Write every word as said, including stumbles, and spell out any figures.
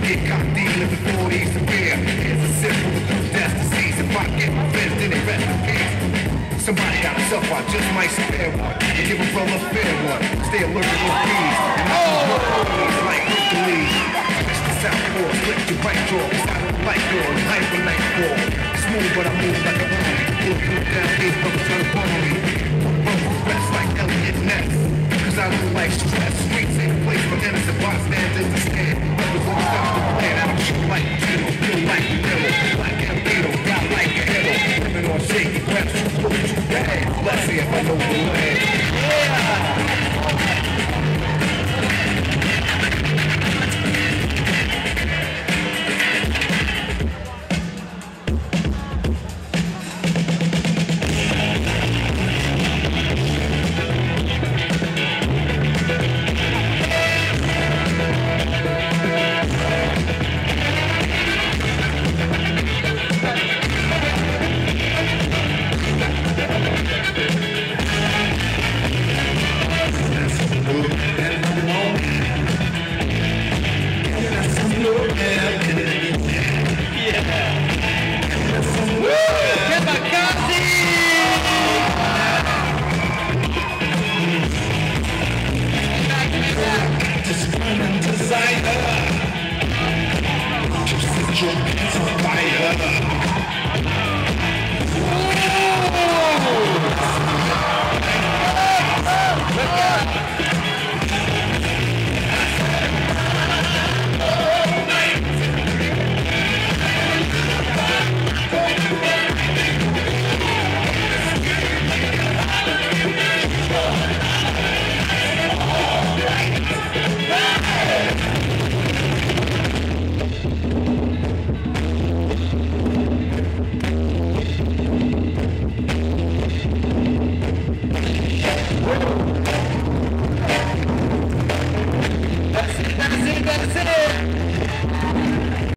get cocky, living for these severe. It's a simple death disease. If I get my friends, then they rest in peace. Somebody got to suffer, I just might spare one. And give a brother a fair one. Stay alert to those bees. And I can work like Hercules. It's the southpaw, slip your right jaw. It's out of the light door, and hyper night ball. Smooth, but I move like a woman. Look, look down here, brother, trying to bum me. Bumble rest like Elliot Ness. Cause I don't like stress. Streets ain't a place for innocent bystanders to stand. Never gonna stop the plan. I don't shoot like Gino, feel like a middle. Like a beetle, got like a hiddle. Living on shaky breath, too too bad. Let's see if I know the land. Yeah! Just set your hands on fire.